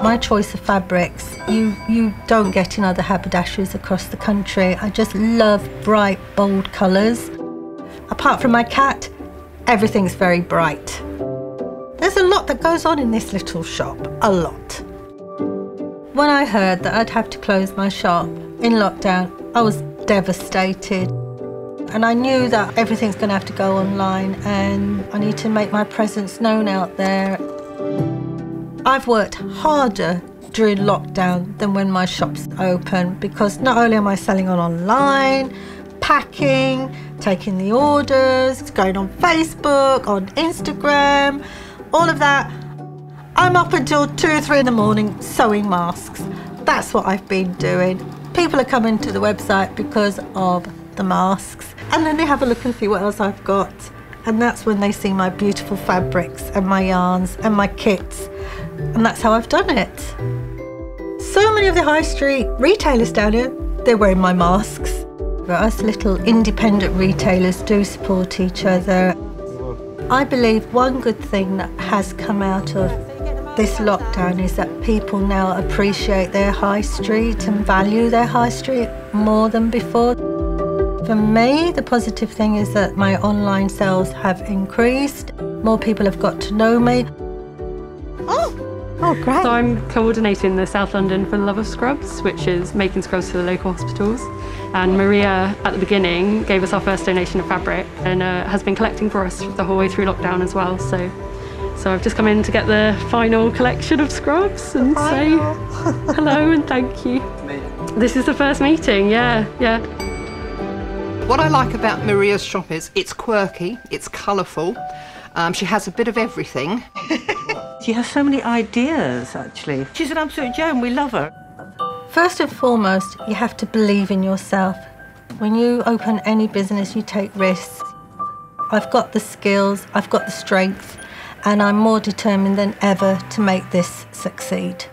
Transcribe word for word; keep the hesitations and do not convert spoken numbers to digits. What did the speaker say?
My choice of fabrics, you, you don't get in other haberdasheries across the country. I just love bright, bold colours. Apart from my cat, everything's very bright. There's a lot that goes on in this little shop, a lot. When I heard that I'd have to close my shop in lockdown, I was devastated. And I knew that everything's going to have to go online and I need to make my presence known out there. I've worked harder during lockdown than when my shop's open because not only am I selling on online, packing, taking the orders, going on Facebook, on Instagram, all of that, I'm up until two or three in the morning sewing masks. That's what I've been doing. People are coming to the website because of the masks and then they have a look and see what else I've got. And that's when they see my beautiful fabrics and my yarns and my kits. And that's how I've done it. So many of the high street retailers down here, they're wearing my masks. Us little independent retailers do support each other. I believe one good thing that has come out of this lockdown is that people now appreciate their high street and value their high street more than before. For me, the positive thing is that my online sales have increased. More people have got to know me. Oh, oh great. So I'm coordinating the South London for the Love of Scrubs, which is making scrubs for the local hospitals. And Maria, at the beginning, gave us our first donation of fabric and uh, has been collecting for us the whole way through lockdown as well. So, so I've just come in to get the final collection of scrubs and say hello and thank you. This is the first meeting, yeah, yeah. What I like about Maria's shop is it's quirky, it's colourful, um, she has a bit of everything. She has so many ideas, actually. She's an absolute gem, we love her. First and foremost, you have to believe in yourself. When you open any business, you take risks. I've got the skills, I've got the strength, and I'm more determined than ever to make this succeed.